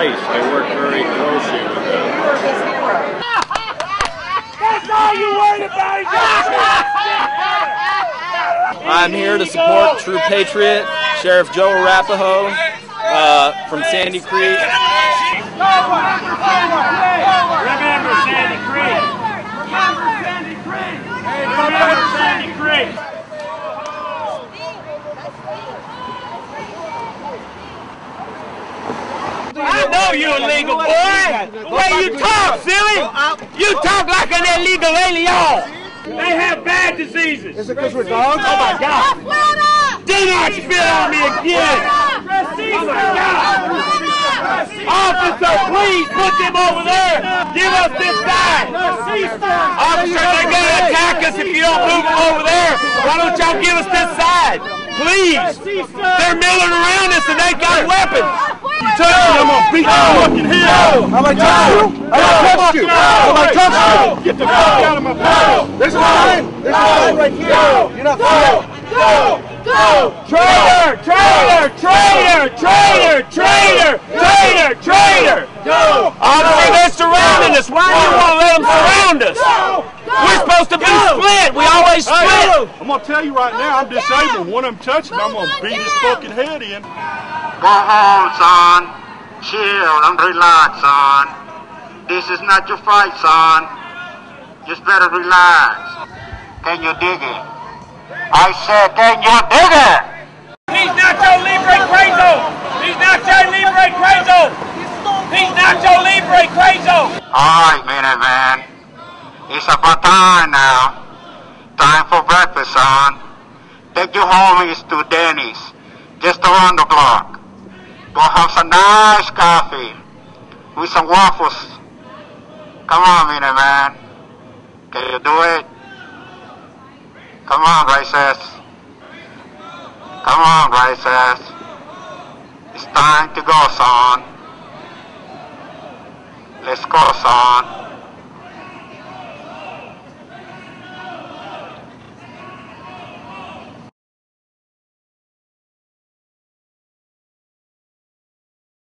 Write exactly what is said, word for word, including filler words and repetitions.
nice. I work very closely with them. That's all you worried about. I'm here to support True Patriot, Sheriff Joe Arpaio uh, from Sandy Creek. Remember Sandy Creek. Remember Sandy Creek. Remember Sandy Creek. I know you're illegal, boy. The way you talk, silly. You talk like an illegal alien. They have bad diseases. Is it because we're dogs? Oh my God! Do not spit on me again! Oh my God! Officer, please put them over there. Give us this side. Officer, they're gonna attack us if you don't move them over there. Why don't y'all give us this side? Please! They're milling around us and they got weapons. You touch me, I'm gonna beat your fucking head out. Have I touched you? Have I touched you? Have I touched you? Get the fuck out of my pocket! There's a sign. There's a sign right here. You're not following. Go! Go! Traitor! Traitor! Traitor! Traitor! Traitor! Traitor! Traitor! Go! Officer, they're surrounding us. Why do you want to let them surround us? We're supposed to be split. We always split. Hey, I'm gonna tell you right now, I'm disabled. One of them touched me, I'm gonna beat his fucking head in. Go home, son. Chill and relax, son. This is not your fight, son. Just better relax. Can you dig it? I said, can you dig it? He's nacho libre crazo. He's nacho libre crazo. He's nacho libre crazo. All right, minute man. It's about time now. Time for breakfast, son. Take your homies to Denny's, just around the block. Go have some nice coffee with some waffles. Come on, minute man. Can you do it? Come on, Graces. Come on, Graces. It's time to go, son. Let's go, son.